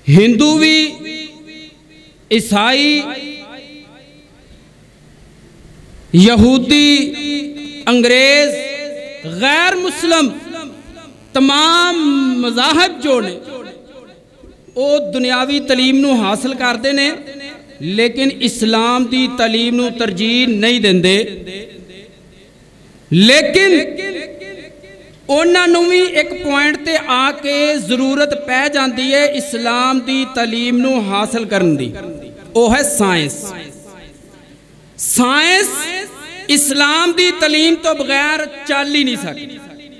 हिंदू भी, ईसाई, यहूदी, अंग्रेज, गैर मुस्लिम तमाम मज़ाहब जो ने वो दुनियावी तलीम नूं हासिल करते ने, लेकिन इस्लाम की तलीम नूं तरजीह नहीं देंदे। लेकिन उन्होंने भी एक पॉइंट ते आके जरूरत पै जाती है इस्लाम की तलीम नूं हासिल करन दी, वो है साइंस। साइंस इस्लाम की तलीम तो बगैर चल ही नहीं सकती।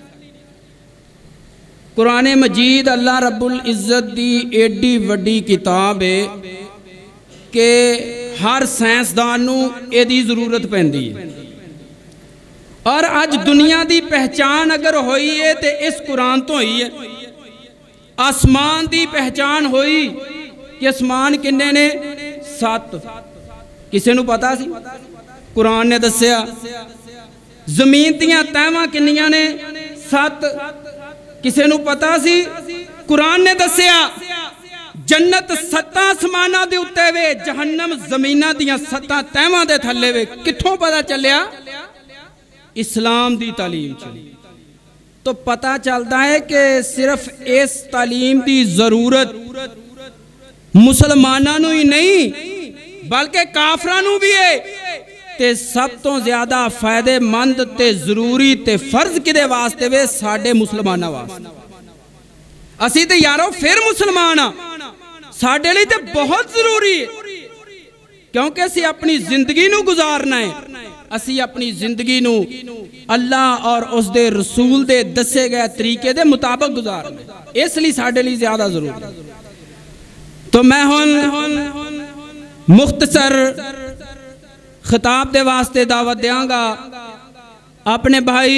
कुरान मजीद अल्लाह रब्बुल इज़्ज़त की एडी वड्डी किताब है कि हर साइंसदान नूं इहदी जरूरत पैंदी है। और अज दुनिया की पहचान अगर हुई है तो इस कुरान तो हुई है। आसमान की पहचान हुई कि आसमान किन्ने ने? 7। किसी नूं पता सी? कुरान ने दस्या। जमीन दियां तहवां किन्नियां ने? 7। किसी नूं पता सी? कुरान ने दस्या। जन्नत 7 आसमानां दे उत्ते वे, जहन्नम जमीनां दियां 7 तहवां दे थल्ले वे। कित्थों पता चलिया? इस्लाम की तालीम चली। तो पता चलता है कि सिर्फ इस तालीम की जरूरत मुसलमानों नूं ही नहीं बल्कि काफरां नूं भी है। ते सब तो ज्यादा फायदेमंद ते जरूरी ते फर्ज किदे वास्ते वे? साडे मुसलमानां वास्ते। असी ते यारो फिर मुसलमान आ, साडे लई ते बहुत जरूरी है, क्योंकि असी अपनी जिंदगी नूं गुजारना है। असी अपनी जिंदगी नूं अल्लाह और उसदे रसूल दे दसे गए तरीके दे मुताबिक गुजारना है, इसलिए साडे लई ज्यादा जरूरी है। तो मैं हुण मुख्तसर खिताब दे वास्ते दावत देंगा अपने भाई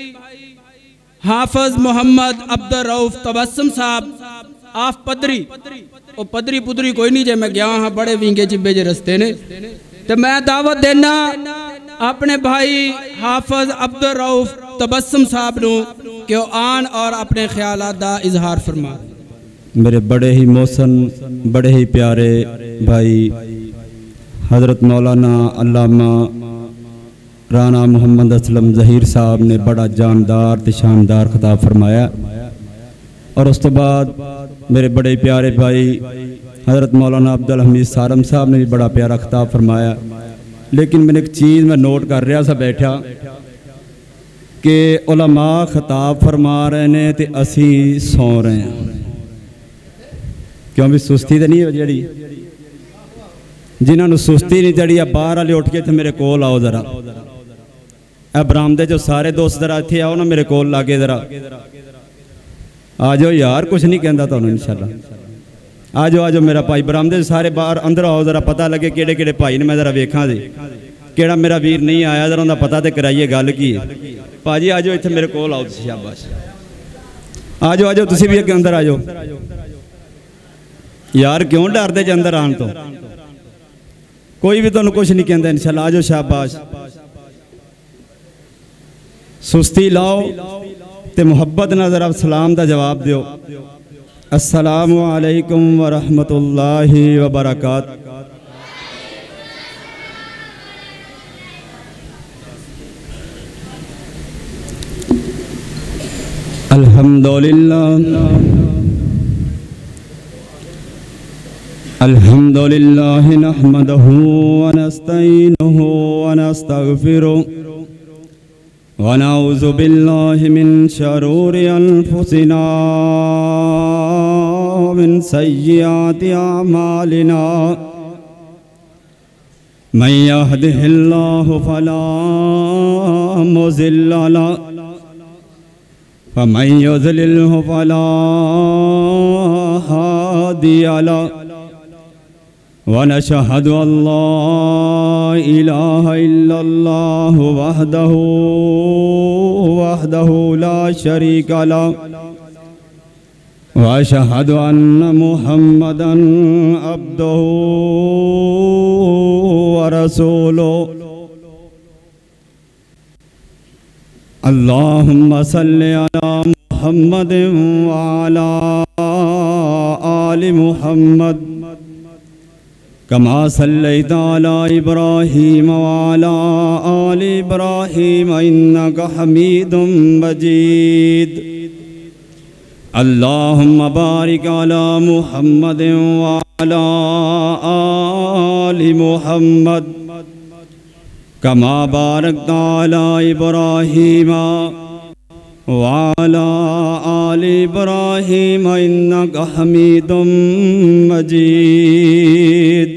हाफिज मोहम्मद अब्दुल रऊफ तबस्सुम साहब आफ पदरी। वो पदरी पुदरी कोई नहीं, जे मैं गया हाँ बड़े विंगे चिब्बे जे रस्ते ने। तो मैं दावत देना अपने भाई हाफिज अब्दुल रऊफ तबस्सुम साहब नूं कि आन और अपने ख्यालात दा इजहार फरमा। मेरे बड़े ही मोहसन, बड़े ही प्यारे भाई हज़रत मौलाना अल्लामा राना मोहम्मद असलम ज़हीर साहब ने बड़ा जानदार ते शानदार खिताब फरमाया। और उस तो बाद मेरे बड़े प्यारे भाई हज़रत मौलाना अब्दुल हमीद सारम साहब ने भी बड़ा प्यारा खिताब फरमाया। लेकिन मैंने एक चीज़ मैं नोट कर रहा सा बैठा कि उलमा खिताब फरमा रहे ने ते असी सौ रहे हैं। क्यों भी सुस्ती तो नहीं है जी? जिन्होंने सुस्ती नहीं चढ़ी है बाहर वाले उठ के इतने मेरे कोल आओ जरा। बरामदे जो सारे दोस्त जरा इतने आओ ना मेरे कोल लागे जरा। आ जाओ यार, कुछ नहीं कहता तुहानू इंशाअल्लाह। आ जाओ मेरा भाई बरामदे सारे बाहर अंदर आओ जरा, पता लगे केड़े केड़े भाई ने मैं जरा वेखा दे केड़ा मेरा वीर नहीं आया, जरा उनका पता तो कराइए गल की भाजी। आ जाओ इतने मेरे कोल आओ, शाबाश। आ जाओ तुसीं भी अगे अंदर आ जाओ यार, क्यों डरदे जे अंदर आने तो? कोई भी तुहानू कुछ नहीं कहता इंशाअल्लाह। आ जाओ, शाबाश। सुस्ती लाओ ते मुहब्बत नाल जरा सलाम दा जवाब दियो। अस्सलामु अलैकुम व रहमतुल्लाहि व बरकात। अल्हम्दुलिल्लाह नहमदुहु व नस्तईनुहु व नस्तगफिरुहु व नऊज़ु बिल्लाहि मिन शरूरि अनफुसिना व मिन सय्यिआति अमालिना। मन यहदिहिल्लाहु फला मुज़िल्ल लहु व मन युज़लिलहु फला हादिय लहु। वनशहदु अल्ला इलाहा इल्लल्लाह वहदहु ला शरीका लहु व अशहदु अन्ना मुहम्मदन अब्दुहु व रसूलुहु। अल्लाहुम्मा सल्लि अला मुहम्मदिन व अला आलि मुहम्मद कमा सल्लैता अला इब्राहीम व अला आलि इब्राहीम इन्नका हमीदुम मजीद। अल्लाहुम्मा बारिक अला मुहम्मद व अला आलि मुहम्मद कमा बारकता अला इब्राहीम व अला आलि इब्राहीम इन्नका हमीदुम मजीद।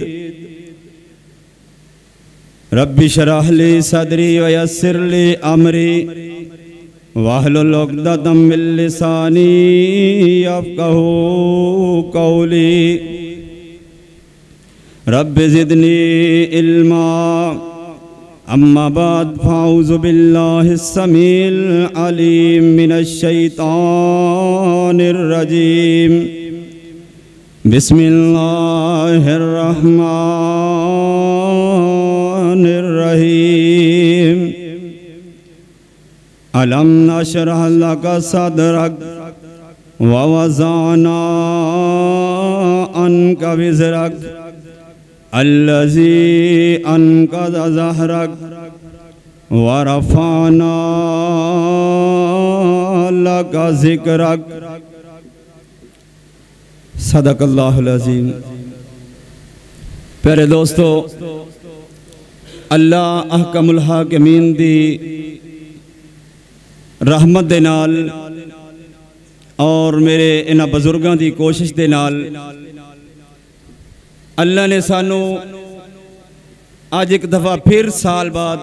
रब्बि शरह ली सदरी व यस्सिर ली अमरी वाहलुल उक़दतम मिन लिसानी यफ़क़हू क़ौली। रब्बि ज़िदनी इल्मा। अम्मा बाद फ़ाऊज़ु बिल्लाहिस समील अलीम मिनश शैतानिर रजीम। बिस्मिल्लाहिर रहमानिर रहीम। अलम नशरह लका सदरक व वज़अना अन्का विज़रक अल्लज़ी अनक़ज़ ज़हरक व रफ़अना लका ज़िक्रक। सदक़ल्लाहुल अज़ीम। प्यारे दोस्तों, अल्लाह अहकमुल हाकिमीन दी रहमत दे नाल और मेरे इन्हां बजुर्गां दी कोशिश दे नाल अल्लाह ने सानू अज एक दफ़ा फिर साल बाद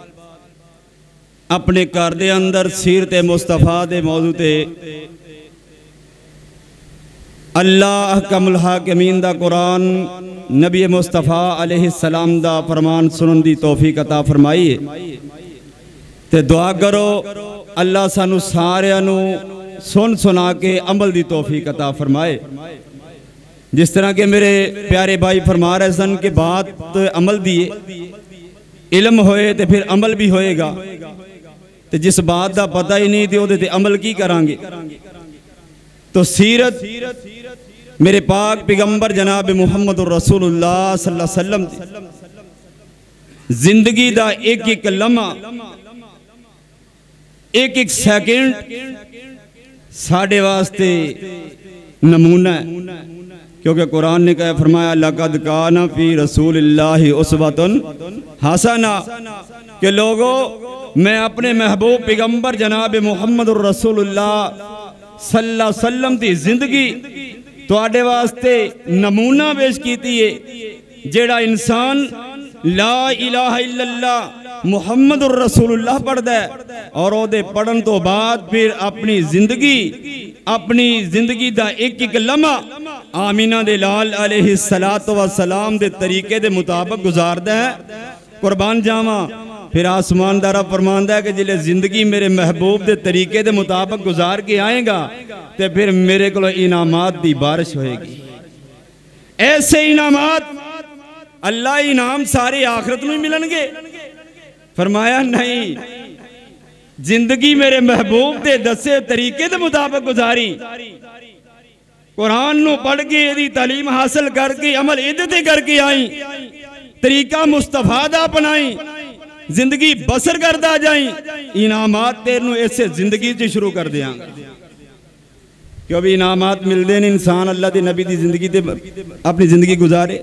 अपने घर दे अंदर सीरत मुस्तफा दे मौजू ते अल्लाह अहकमुल हाकिमीन दा कुरान नबी मुस्तफा अलैहिस्सलाम दा फरमान सुनन दी तौफीक अता फरमाई है। ते दुआ करो अल्लाह सानू सारियां नू सुन सुना के अमल दी तौफीक अता फरमाए। जिस तरह के मेरे प्यारे भाई फरमा रहे सन कि बात अमल दी है, इल्म होए तो फिर अमल भी होएगा। तो जिस बात का पता ही नहीं तो उहदे ते अमल की करांगे। तो सीरत मेरे पाक पैगंबर जनाब मुहम्मद रसूलुल्लाह सल्लल्लाहु अलैहि वसल्लम जिंदगी दा एक एक लम्हा एक एक सेकंड साढ़े वास्ते नमूना है। क्योंकि कुरान ने कहा फरमाया लक़द काना फी रसूलिल्लाहि उस्वतुन हसना कि लोगों मैं अपने महबूब पैगंबर जनाब मुहम्मद रसूलुल्लाह सल्लल्लाहु अलैहि वसल्लम की जिंदगी तुहाडे वास्ते नमूना पेश कीती है। जेड़ा इंसान ला इलाहा इल्लल्लाह मुहम्मदुर रसूलुल्लाह पढ़दा है और ओदे पढ़न तो बाद फिर अपनी जिंदगी दा एक एक लम्हा आमीना दे लाल अलैहिस्सलातु वस्सलाम दे तरीके दे मुताबिक गुजारदा है। कुर्बान जावा फिर आसमान दा रब फरमांदा है कि जिले जिंदगी मेरे महबूब दे तरीके दे मुताबिक गुजार के आएगा तो फिर मेरे को इनामात दी बारिश होएगी। ऐसे इनामात अल्लाह इनाम सारे आखिरत में मिलनगे। फरमाया नहीं, जिंदगी मेरे महबूब दे दसे तरीके दे मुताबिक गुजारी, कुरान नु पढ़ के एदी तालीम हासिल करके अमल इहदे ते करके आई, तरीका मुस्तफा दा अपनाई, जिंदगी बसर करदा जाई, इनामात तेनू ऐसे जिंदगी च शुरू कर देंगे। क्यों भी इनामात मिलते हैं इंसान अल्लाह के नबी की जिंदगी ते अपनी जिंदगी गुजारे।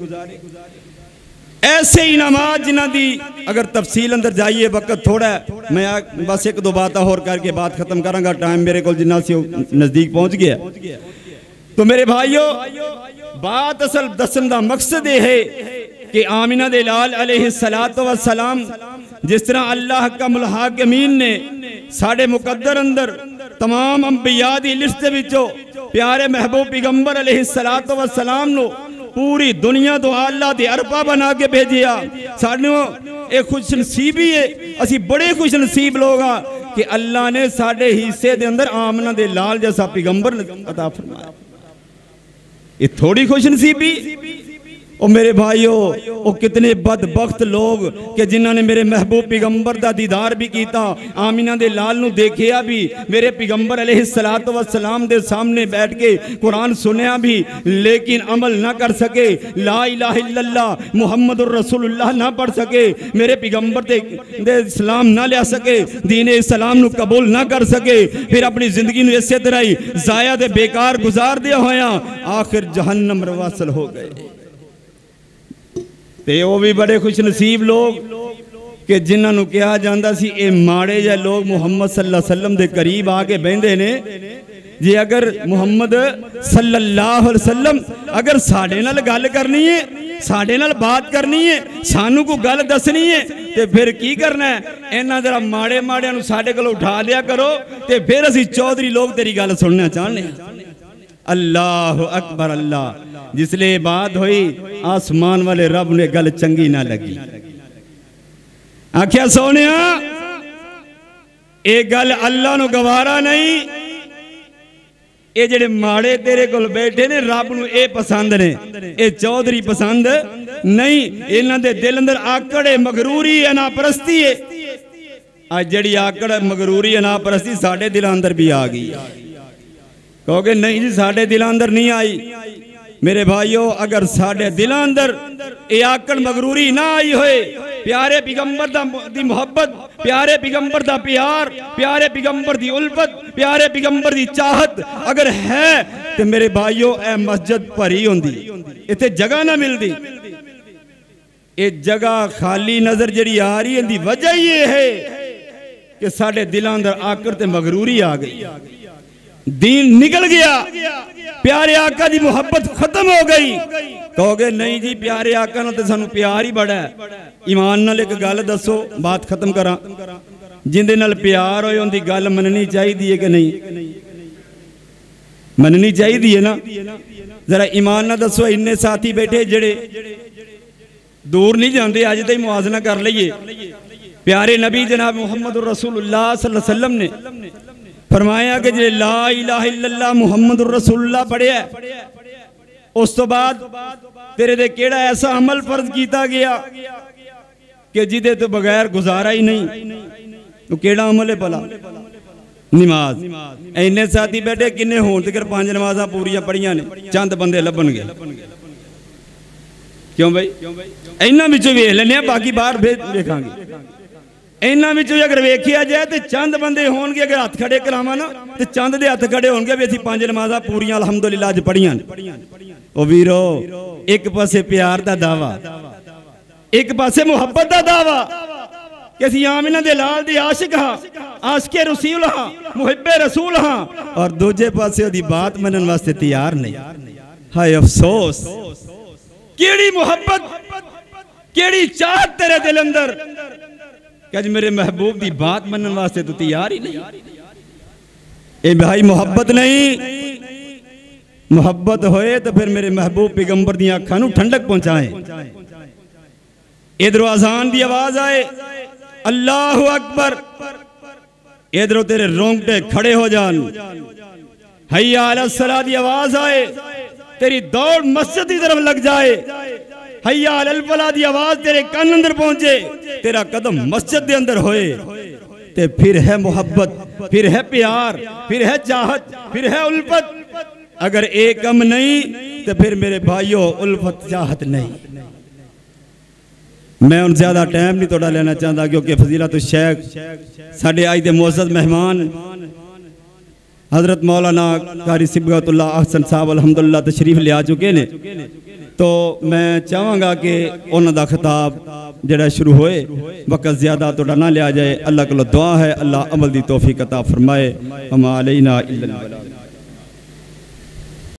ऐसे इनामात जिन्हां दी अगर तफसील अंदर जाइए, वक्त थोड़ा है, मैं बस एक दो बात और करके बात खत्म करांगा। टाइम मेरे को जिन्ना से नजदीक पहुंच गया। तो मेरे भाइयों, बात असल दसन का मकसद यह है कि आमिना दे लाल अलैहिस्सलातु वस्सलाम जिस तरह अल्लाह का हाकिमीन ने साढ़े मुकद्दर अंदर तमाम अंबिया दी लिस्ट विचों प्यारे महबूब पैगंबर अलैहिस्सलातु वस्सलाम नो पूरी दुनिया तो अल्लाह दे अरबा बना के भेजिया। सानू एक खुश नसीबी है, असी बड़े खुश नसीब लोग हाँ कि अल्लाह ने साढ़े हिस्से दे अंदर आमना दे लाल जैसा पैगंबर अता फरमाया। ये थोड़ी खुश नसीबी ओ मेरे भाइयों, ओ कितने बदबख्त लोग कि जिन्होंने मेरे महबूब पैगंबर दा दीदार भी किया, आमिना दे लाल नू देखिया भी, मेरे पैगंबर अलैहिस्सलातु वस्सलाम दे सामने बैठ के कुरान सुनिया भी, लेकिन अमल ना कर सके, ला इलाहा इल्लल्लाह मुहम्मदुर रसूलुल्लाह ना पढ़ सके, मेरे पैगंबर दे इस्लाम ना लिया सके, दीन इस्लाम नू कबूल ना कर सके, फिर अपनी जिंदगी नू इसे तरह ही जाया ते बेकार गुजार दिया होया, आखिर जहन्नम रवासल हो गए। ते वो भी बड़े खुश नसीब लोग कि जिन्होंने कहा जाता सी ये माड़े जे लोग मुहम्मद सल्लल्लाहु अलैहि वसल्लम के करीब आके बहते ने, जे अगर मुहम्मद सल्लल्लाहु अलैहि वसल्लम अगर साडे नाल गल करनी है, साडे नाल बात करनी है, सानू को गल दसनी है, ते फिर की करना है, इन्हां जरा माड़े माड़ियां नू साडे कोल उठा लिया करो, ते फिर असीं चौधरी लोग तेरी गल सुनना चाहने। अल्लाह अकबर अल्लाह। जिसले बात हुई आसमान वाले रब ने गल चंगी ना लगी, आख्या सोने ये गल अल्लाह नु गवारा नहीं, ये जेड़े माड़े तेरे कोल बैठे ने रब नु ये पसंद ने, ये चौधरी पसंद नहीं, इन्हां दे दिल अंदर आकड़ है, मगरूरी है, नापरस्ती है। आज जेड़ी आकड़ मगरूरी है, नापरस्ती साडे दिल अंदर भी आ गई। कहोगे नहीं जी साडे दिल अंदर नहीं आई। मेरे भाइयों, अगर साडे दिल अंदर ये आकड़ मगरूरी ना आई होए, प्यारे पैगंबर दी मोहब्बत, प्यारे पैगंबर दा प्यार, प्यारे पैगंबर दी उल्फत, प्यारे पैगंबर दी चाहत अगर है तो मेरे भाइयों ए मस्जिद भरी होंदी, इत्थे जगह ना मिलदी। ये जगह खाली नजर जड़ी आ रही है, वजह ये है कि साडे दिल अंदर आकड़ ते मगरूरी आ गई, दीन निकल गया, प्यारे आका दी मोहब्बत खत्म हो गई। कहोगे नहीं जी प्यारे आका नाल ते सानू प्यार ही बड़ा है। ईमान नाल एक गल दसो, बात खत्म करा, जिंदे नाल प्यार होए उनदी गल मननी चाहिदी है कि नहीं? मननी चाहिदी है ना? जरा ईमान नाल दसो। इन्ने साथी बैठे जेड़े दूर नहीं जाते, अज तो ही मुआजना कर लीए। प्यारे नबी जनाब मुहम्मद रसूलुल्लाह सल्लल्लाहु अलैहि वसल्लम ने फरमाया कि जे ला इलाहा इल्लल्लाह मुहम्मदुर रसूलुल्लाह पढ़िया, उस तो बाद तेरे दे केड़ा ऐसा अमल फर्ज किया गया कि जिदे तो बगैर गुजारा ही नहीं, तो केड़ा अमल है भला? नमाज। इन्ने साथी बैठे किन्ने होण तक 5 नमाज़ां पूरियां पढ़ियां ने, चंद बंदे लभणगे। क्यों भाई? इन्हां विचों वेख लैने, बाकी बाहर वेखांगे। इन्हां विचों अगर वेखिया जाए तो चंद बंदे होणगे, अगर हथ खड़े करावां ना तो चंद दे हथ खड़े होणगे भी असीं 5 नमाज़ां पूरियां अलहमदुलिल्लाह अज पढ़ियां। ओ वीरो, एक पासे प्यार दा दावा, एक पासे मुहब्बत दा दावा कि असीं आमिना दे लाल दे आशिक हां, आशिके रसूल हां, मुहिब्बे रसूल हां, और दूजे पासे ओदी बात मनन वास्ते तैयार नहीं। हाय अफसोस, केड़ी मुहब्बत, केड़ी चाहत तेरे दिल अंदर कि अज मेरे महबूब की बात मनन वास्ते तू तैयार ही नहीं। ए भाई मोहब्बत नहीं, मोहब्बत होए तो फिर मेरे महबूब पैगंबर दी आंखां नू ठंडक पहुंचाए। इधरों अज़ान दी आवाज आए, अल्लाहु अकबर, इधरों तेरे रोंगटे खड़े हो जान। हय्या अलस सलाह दी आवाज आए, तेरी दौड़ मस्जिद की तरफ लग जाए। हय्या अलल फलाह दी आवाज तेरे कान अंदर पहुंचे, तेरा कदम मस्जिद के अंदर होए, ते फिर है मोहब्बत, फिर है प्यार, फिर है चाहत, फिर है उल्फत। अगर एक कम नहीं तो फिर मेरे भाइयों उल्फत चाहत नहीं। मैं उन ज्यादा टाइम नहीं थोड़ा लेना चाहता, क्योंकि फजीलत शेख साढ़े आज के मुअज़्ज़ज़ मेहमान हजरत मौलाना कारी सिबगतुल्लाह अहसन साहब अलहमदुलिल्लाह तशरीफ ले आ चुके ने। तो मैं चाहांगा कि उन्हों का खिताब जड़ा शुरू होए, वक़्त ज़्यादा थोड़ा ना लिया जाए। अल्लाह को दुआ है, अल्लाह अमल दी तौफीक अता फरमाए। हम अलैना इल्लल बलाग।